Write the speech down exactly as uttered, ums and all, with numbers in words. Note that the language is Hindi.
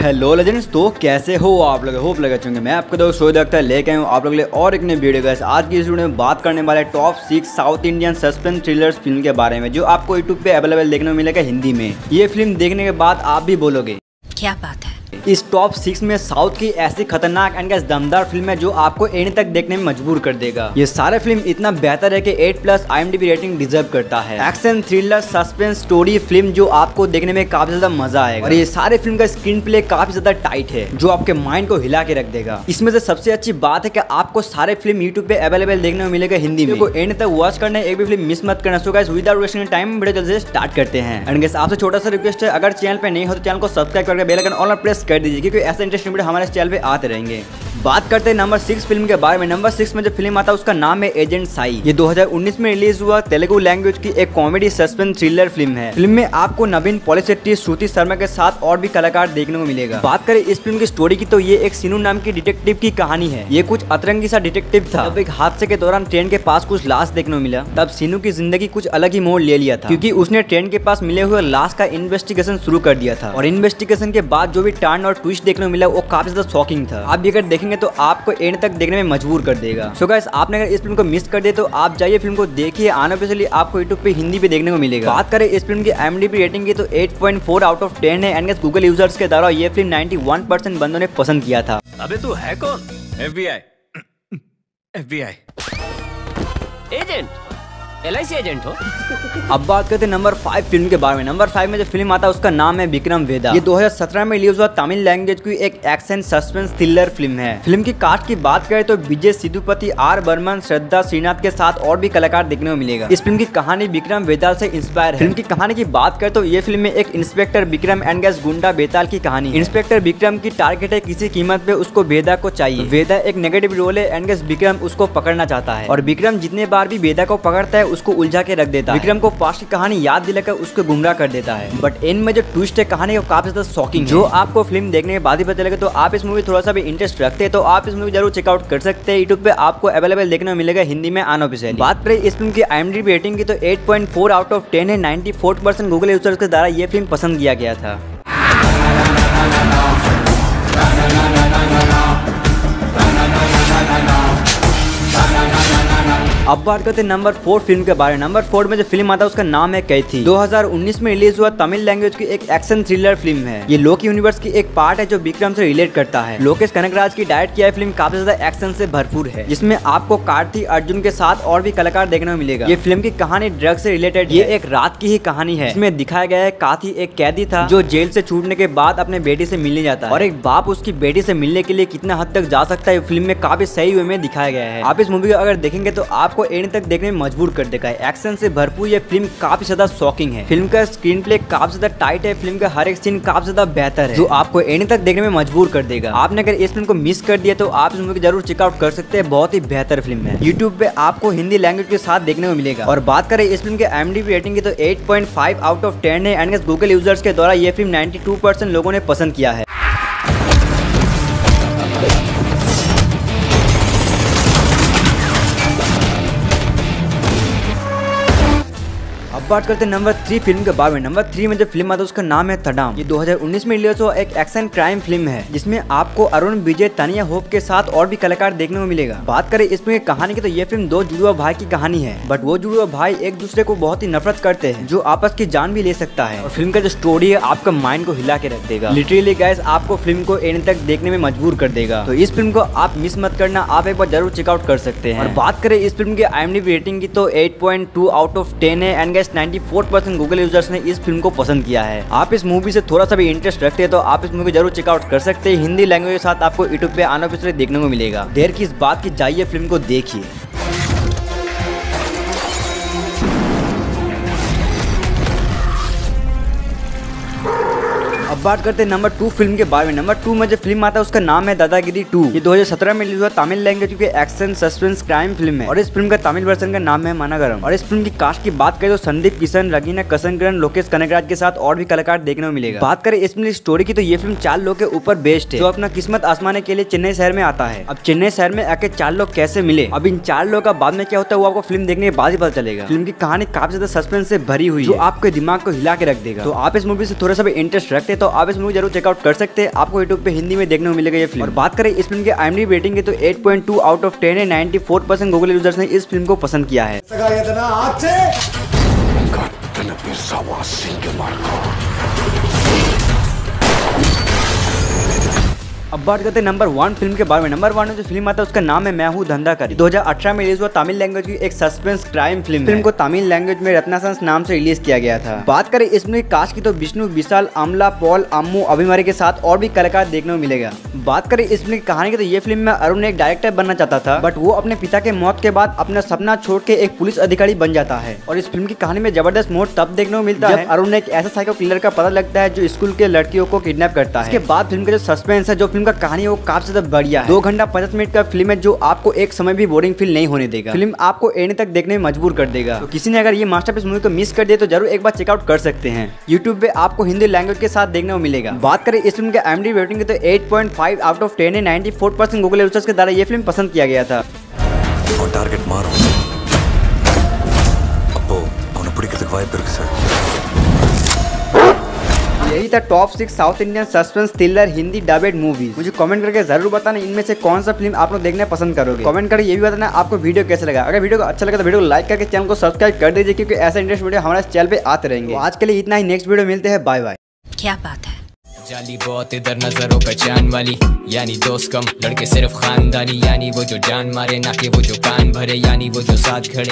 हेलो लेजेंड्स, तो कैसे हो आप लोग? होप लगे चुके मैं आपको दोस्त शोध अख्तर लेके आऊँ आप लोग लिए और एक नई वीडियो। गाइस आज की इस वीडियो में बात करने वाले top six south Indian suspense thrillers film के बारे में, जो आपको यूट्यूब पे अवेलेबल देखने को मिलेगा हिंदी में। ये फिल्म देखने के बाद आप भी बोलोगे क्या बात है। इस टॉप सिक्स में साउथ की ऐसी खतरनाक एंड दमदार फिल्म है जो आपको एंड तक देखने में मजबूर कर देगा। ये सारे फिल्म इतना बेहतर है कि eight plus I M D B rating deserve करता है। Action thriller suspense story film जो आपको देखने में काफी ज्यादा मजा आएगा। और ये सारे फिल्म का स्क्रीन प्ले काफी ज्यादा टाइट है जो आपके माइंड को हिला के रख देगा। इसमें से सबसे अच्छी बात है कि आपको सारे फिल्म यूट्यूब पे अवेलेबल देखने को मिलेगा हिंदी में। एंड तक वॉच करना, एक भी फिल्म मिस मत करना। So guys without wasting time video जल्दी से स्टार्ट करते हैं। एंड गाइस आपसे छोटा सा रिक्वेस्ट है, अगर चैनल पे नहीं हो तो चैनल को सब्सक्राइब करके बेल आइकन ऑल प्रेस कर दीजिए, क्योंकि ऐसे इंटरेस्टिंग वीडियो हमारे चैनल पे आते रहेंगे। बात करते हैं नंबर सिक्स फिल्म के बारे में। नंबर सिक्स में जो फिल्म आता है उसका नाम है एजेंट साई। ये दो हज़ार उन्नीस में रिलीज हुआ तेलुगु लैंग्वेज की एक कॉमेडी सस्पेंस थ्रिलर फिल्म है। फिल्म में आपको नवीन पॉलिसेट्टी, श्रुति शर्मा के साथ और भी कलाकार देखने को मिलेगा। बात करें इस फिल्म की स्टोरी की तो ये एक सीनू नाम की डिटेक्टिव की कहानी है। ये कुछ अतरंगी सा डिटेक्टिव था। जब एक हादसे के दौरान ट्रेन के पास कुछ लाश देखने को मिला, तब सीनू की जिंदगी कुछ अलग ही मोड़ ले लिया था, क्योंकि उसने ट्रेन के पास मिले हुए लाश का इन्वेस्टिगेशन शुरू कर दिया था। और इन्वेस्टिगेशन के बाद जो भी टर्न और ट्विस्ट देखने को मिला वो काफी ज्यादा शॉकिंग था। आप अगर देखेंगे तो आपको एंड तक देखने में मजबूर कर देगा। सो गाइस आपने अगर इस फिल्म को मिस कर दिया तो आप जाइए फिल्म को देखिए। अनऑफिशियली आपको यूट्यूब पे हिंदी पे देखने को मिलेगा। बात करें इस फिल्म की I M D B rating की तो eight point four out of ten है। एंड गूगल यूजर्स के द्वारा ये फिल्म नाइंटी वन परसेंट बंदों ने पसंद किया था। अबे तू है कौन? F B I. F B I agent, L I C agent हो। अब बात करते हैं नंबर फाइव फिल्म के बारे में। नंबर फाइव में जो फिल्म आता है उसका नाम है विक्रम वेदा। ये दो हज़ार सत्रह में रिलीज हुआ तमिल लैंग्वेज की एक एक्शन सस्पेंस थ्रिलर फिल्म है। फिल्म की कास्ट की बात करें तो विजय सिद्धूपति, आर बर्मन, श्रद्धा श्रीनाथ के साथ और भी कलाकार देखने को मिलेगा। इस फिल्म की कहानी विक्रम वेताल से इंस्पायर है। फिल्म की कहानी की बात करें तो ये फिल्म में एक इंस्पेक्टर विक्रम एंड गैस गुंडा बेताल की कहानी है। इंस्पेक्टर विक्रम की टारगेट है किसी कीमत पे उसको वेदा को चाहिए। वेदा एक नेगेटिव रोल है एंड गैस विक्रम उसको पकड़ना चाहता है। और विक्रम जितने बार भी वेदा को पकड़ता है उसको उलझा के रख देता है। विक्रम को पास्ट की कहानी याद दिलाकर उसको गुमराह कर देता है। बट एंड में जो ट्विस्ट है कहानी वो काफी ज्यादा शॉकिंग, जो आपको फिल्म देखने के बाद ही पता चलेगा। तो आप इस मूवी थोड़ा सा भी इंटरेस्ट रखते हैं तो आप इस मूवी जरूर चेकआउट कर सकते हैं। यूट्यूब पे आपको अवेलेबल देखने को मिलेगा हिंदी में अनऑफिशियल। बात करें इस फिल्म की I M D B rating की तो eight point four out of ten है। Ninety four percent Google users के द्वारा ये फिल्म पसंद किया गया था। अब बात करते हैं नंबर फोर फिल्म के बारे में। नंबर फोर में जो फिल्म आता है उसका नाम है कैथी। दो हज़ार उन्नीस में रिलीज हुआ तमिल लैंग्वेज की एक एक्शन थ्रिलर फिल्म है। ये लोकी यूनिवर्स की एक पार्ट है जो विक्रम से रिलेट करता है। लोकेश कनगराज की डायरेक्ट किया फिल्म काफी ज्यादा एक्शन से भरपूर है, जिसमें आपको कार्ति अर्जुन के साथ और भी कलाकार देखने को मिलेगा। ये फिल्म की कहानी ड्रग से रिलेटेड, ये एक रात की ही कहानी है। इसमें दिखाया गया है काथी एक कैदी था जो जेल से छूटने के बाद अपने बेटी से मिलने जाता है, और एक बाप उसकी बेटी से मिलने के लिए कितना हद तक जा सकता है फिल्म में काफी सही वे में दिखाया गया है। आप इस मूवी को अगर देखेंगे तो आपको एंड तक देखने में मजबूर कर देगा। एक्शन से भरपूर ये फिल्म काफी ज्यादा शॉकिंग है। फिल्म का स्क्रीन प्ले काफी ज्यादा टाइट है। फिल्म का हर एक सीन काफी ज्यादा बेहतर है, जो आपको एंड तक देखने में मजबूर कर देगा। आपने अगर इस फिल्म को मिस कर दिया तो आप इस मूवी को जरूर चेकआउट कर सकते हैं। बहुत ही बेहतर फिल्म है। यूट्यूब पे आपको हिंदी लैंग्वेज के साथ देखने को मिलेगा। और बात करें इस फिल्म के I M D B rating की तो eight point five out of ten है। एंड गूगल यूजर्स के द्वारा ये फिल्म नाइंटी टू परसेंट लोगों ने पसंद किया है। अब बात करते हैं नंबर थ्री फिल्म के बारे में। नंबर थ्री में जो फिल्म आता है उसका नाम है थडाम। ये दो हज़ार उन्नीस में रिलीज हुआ एक एक्शन क्राइम फिल्म है, जिसमें आपको अरुण, विजय, तानिया होप के साथ और भी कलाकार देखने को मिलेगा। बात करें इस फिल्म की कहानी की तो ये फिल्म दो जुड़वा भाई की कहानी है। बट वो जुड़वा भाई एक दूसरे को बहुत ही नफरत करते हैं, जो आपस की जान भी ले सकता है। और फिल्म का जो स्टोरी है आपका माइंड को हिला के रख देगा। लिटरली गाइस आपको फिल्म को एंड तक देखने में मजबूर कर देगा। तो इस फिल्म को आप मिस मत करना, आप एक बार जरूर चेकआउट कर सकते हैं। और बात करें इस फिल्म की I M D B rating की तो eight point two out of ten है। And guys ninety four percent Google users ने इस फिल्म को पसंद किया है। आप इस मूवी से थोड़ा सा भी इंटरेस्ट रखते हैं तो आप इस मूवी जरूर चेकआउट कर सकते हैं। हिंदी लैंग्वेज के साथ आपको यूट्यूब पे अनऑफिशियली देखने को मिलेगा। देर की इस बात की, जाइए फिल्म को देखिए। अब बात करते हैं नंबर टू फिल्म के बारे में। नंबर टू में जो फिल्म आता है उसका नाम है दादागिरी टू। ये दो हज़ार सत्रह में रिलीज हुआ तमिल लैंग्वेज की एक्शन सस्पेंस क्राइम फिल्म है। और इस फिल्म का तमिल वर्जन का नाम है मनागरम। और इस फिल्म की कास्ट की बात करें तो संदीप किशन, रगीना कसनकरन, लोकेश कनगराज के साथ और भी कलाकार देखने को मिलेगा। बात करें इस फिल्म की स्टोरी की तो ये फिल्म चार लोग के ऊपर बेस्ड है, जो अपना किस्मत आजमाने के लिए चेन्नई शहर में आता है। अब चेन्नई शहर में आके चार लोग कैसे मिले, अब इन चार लोगों का बाद में क्या होता है वो आपको फिल्म देखने के बाद ही पता चलेगा। फिल्म की कहानी काफी ज्यादा सस्पेंस से भरी हुई है, जो आपके दिमाग को हिला के रख देगा। तो आप इस मूवी से थोड़ा सा भी इंटरेस्ट रखते तो आप इस मूवी जरूर चेकआउट कर सकते हैं। आपको यूट्यूब पे हिंदी में देखने को मिलेगा ये फिल्म। और बात करें इस फिल्म के आईएमडीबी रेटिंग की तो eight point two out of ten है। Ninety four percent Google users ने इस फिल्म को पसंद किया है। अब बात करते हैं नंबर वन फिल्म के बारे में। नंबर वन में जो फिल्म आता है उसका नाम है मैं हूँ धंधाकारी। दो हज़ार अठारह में रिलीज हुआ तमिल लैंग्वेज की एक सस्पेंस क्राइम फिल्म। फिल्म को तमिल लैंग्वेज में रत्नासंस नाम से रिलीज किया गया था। बात करें इसमें कास्ट की तो विष्णु विशाल, अमला पॉल, अम्मू अभिमारी के साथ और भी कलाकार देखने को मिलेगा। बात करें इस फिल्म की कहानी की तो ये फिल्म में अरुण एक डायरेक्टर बनना चाहता था, बट वो अपने पिता के मौत के बाद अपना सपना छोड़ के एक पुलिस अधिकारी बन जाता है। और इस फिल्म की कहानी में जबरदस्त मोड़ तब देखने को मिलता है अरुण ने एक ऐसा साइको किलर का पता लगता है जो स्कूल के लड़कियों को किडनैप करता है। इसके बाद फिल्म का जो सस्पेंस है, जो फिल्म का कहानी है वो काफी ज्यादा बढ़िया है। दो घंटा पचास मिनट का फिल्म है जो आपको एक समय भी बोरिंग फील नहीं होने देगा। फिल्म आपको एंड तक देखने में मजबूर कर देगा। तो किसी ने अगर ये मास्टरपीस मूवी को मिस कर दिया तो जरूर एक बार चेकआउट कर सकते हैं। यूट्यूब पे आपको हिंदी लैंग्वेज के साथ देखने को मिलेगा। बात करें इस फिल्म के आईएमडीबी रेटिंग की तो eight point five out of ten है। Ninety four percent Google users के द्वारा ये फिल्म पसंद किया गया था। टारगेट मारो அப்போ அவனை பிடிக்கிறதுக்கு வாய்ப்பு இருக்கு சார்। यही था top six south Indian suspense thriller Hindi dubbed movies. मुझे कमेंट करके जरूर बताना इनमें से कौन सा फिल्म आप लोग देखना पसंद करोगे। कमेंट करके ये भी बताना आपको वीडियो कैसे लगा। अगर वीडियो को अच्छा लगा तो वीडियो को लाइक करके चैनल को सब्सक्राइब कर दीजिए, क्योंकि ऐसा इंटरेस्ट वीडियो हमारे चैनल पे आते रहेंगे। तो आज के लिए इतना ही, नेक्स्ट वीडियो मिलते हैं, बाय बाय। क्या बात है। जाली बहुत इधर नजरों पहचान वाली, यानी दोस्त कम लड़के सिर्फ खानदानी, यानी वो जो जान मारे ना कि वो जो कान भरे, यानी वो जो साथ खड़े।